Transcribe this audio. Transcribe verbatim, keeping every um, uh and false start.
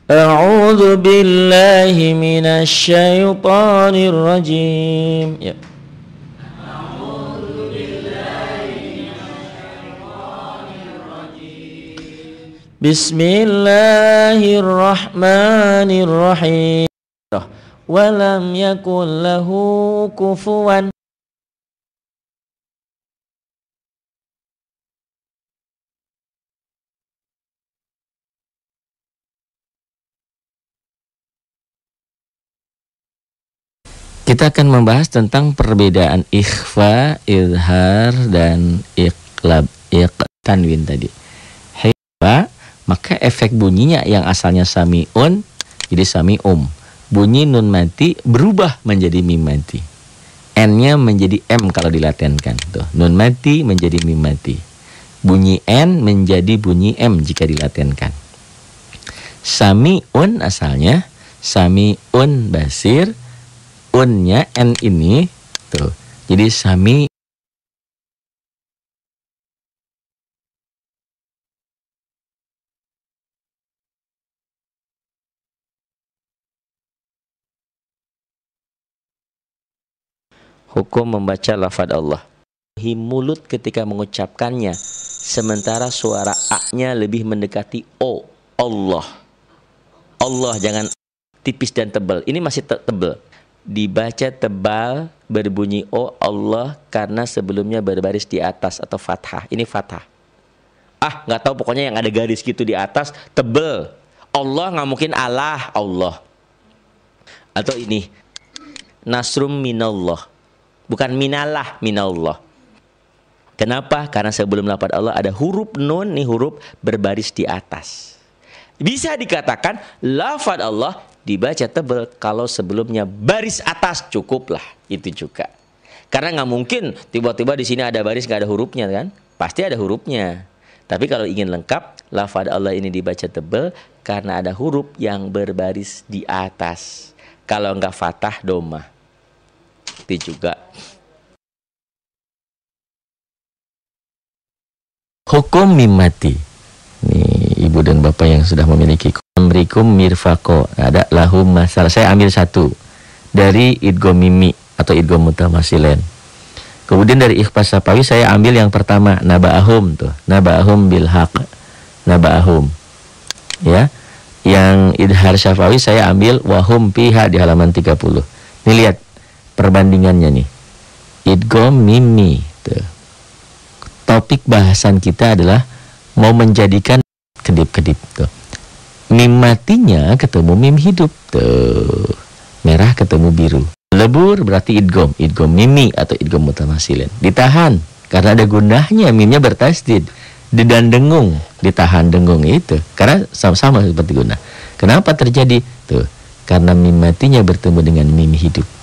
A'udzu billahi minasy syaithanir rajim. Ya. A'udzu billahi minasyaitonir rajim. Bismillahirrahmanirrahim. Wa lam yakul lahu kufuwan. Kita akan membahas tentang perbedaan ikhfa, izhar, dan iqlab, iq, tanwin tadi. Ikhfa, maka efek bunyinya yang asalnya sami'un jadi sami'um. Bunyi nun mati berubah menjadi mim mati. N-nya menjadi M kalau dilatenkan. Tuh, nun mati menjadi mim mati. Bunyi N menjadi bunyi M jika dilatenkan. Sami'un asalnya sami'un basir. Unnya N ini tuh jadi sami. Hukum membaca lafaz Allah. Hi mulut ketika mengucapkannya, sementara suara A-nya lebih mendekati O. Allah. Allah, jangan tipis dan tebal. Ini masih te tebal. Dibaca tebal berbunyi O Allah karena sebelumnya berbaris di atas atau fathah. Ini fathah. Ah, nggak tahu pokoknya yang ada garis gitu di atas tebel. Allah nggak mungkin Allah, Allah. Atau ini nasrum minallah. Bukan minallah, minallah. Kenapa? Karena sebelum lafaz Allah ada huruf nun, nih huruf berbaris di atas. Bisa dikatakan lafaz Allah dibaca tebal kalau sebelumnya baris atas, cukuplah itu juga. Karena nggak mungkin tiba-tiba di sini ada baris nggak ada hurufnya kan? Pasti ada hurufnya. Tapi kalau ingin lengkap, lafaz Allah ini dibaca tebal karena ada huruf yang berbaris di atas. Kalau nggak fathah domah, itu juga. Hukum mim mati. Nih ibu dan bapak yang sudah memiliki amrikum mirfaqo, ada lahum masal. Saya ambil satu dari idgham mimi atau idgham mutamasilen. Kemudian dari ikhfa sapawi saya ambil yang pertama naba'ahum tuh, naba'ahum bil haq, naba'ahum. Ya. Yang idhar syafawi saya ambil wahum piha di halaman tiga puluh. Nih lihat perbandingannya nih. Idgham mimi tuh. Topik bahasan kita adalah mau menjadikan kedip-kedip tuh. Mim matinya ketemu mim hidup tuh, merah ketemu biru. Lebur berarti idgham, idgham mimi atau idgham mutamasilin. Ditahan karena ada gunahnya, mimnya bertasdid. Dan dengung, ditahan dengung itu karena sama-sama seperti gunah. Kenapa terjadi tuh? Karena mim matinya bertemu dengan mim hidup.